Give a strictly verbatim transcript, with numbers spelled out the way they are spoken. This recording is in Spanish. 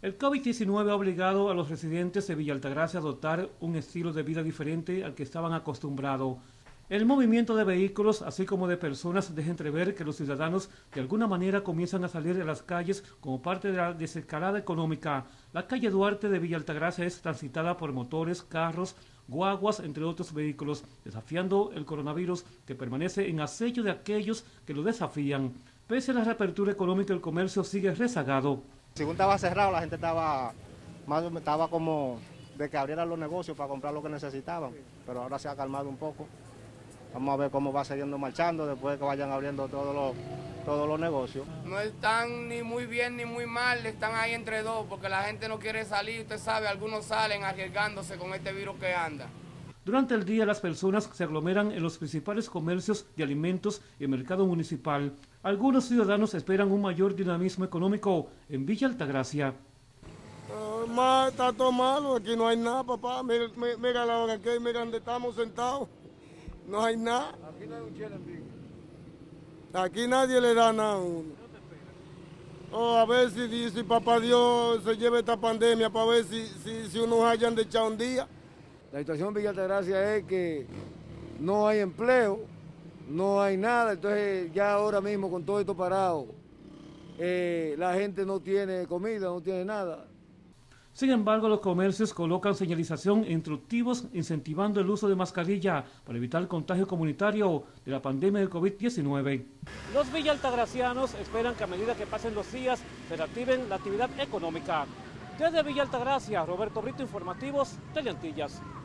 El COVID diecinueve ha obligado a los residentes de Villa Altagracia a adoptar un estilo de vida diferente al que estaban acostumbrados. El movimiento de vehículos, así como de personas, deja entrever que los ciudadanos de alguna manera comienzan a salir de las calles como parte de la desescalada económica. La calle Duarte de Villa Altagracia es transitada por motores, carros, guaguas, entre otros vehículos, desafiando el coronavirus que permanece en acecho de aquellos que lo desafían. Pese a la reapertura económica, el comercio sigue rezagado. Según estaba cerrado, la gente estaba, más, estaba como de que abrieran los negocios para comprar lo que necesitaban, pero ahora se ha calmado un poco. Vamos a ver cómo va siguiendo marchando después de que vayan abriendo todos los, todos los negocios. No están ni muy bien ni muy mal, están ahí entre dos, porque la gente no quiere salir, usted sabe, algunos salen arriesgándose con este virus que anda. Durante el día las personas se aglomeran en los principales comercios de alimentos y el mercado municipal. Algunos ciudadanos esperan un mayor dinamismo económico en Villa Altagracia. Uh, más, está todo malo, aquí no hay nada, papá. Mira, mira la hora que hay, mira donde estamos sentados. No hay nada. Aquí no hay un chile en Villa. Aquí nadie le da nada a uno. Oh, a ver si, si papá Dios se lleve esta pandemia para ver si, si, si unos hayan de echar un día. La situación en Villa Altagracia es que no hay empleo, no hay nada, entonces ya ahora mismo con todo esto parado, eh, la gente no tiene comida, no tiene nada. Sin embargo, los comercios colocan señalización e instructivos incentivando el uso de mascarilla para evitar el contagio comunitario de la pandemia del COVID diecinueve. Los villaltagracianos esperan que a medida que pasen los días se reactiven la actividad económica. Desde Villa Altagracia, Roberto Brito, Informativos Teleantillas.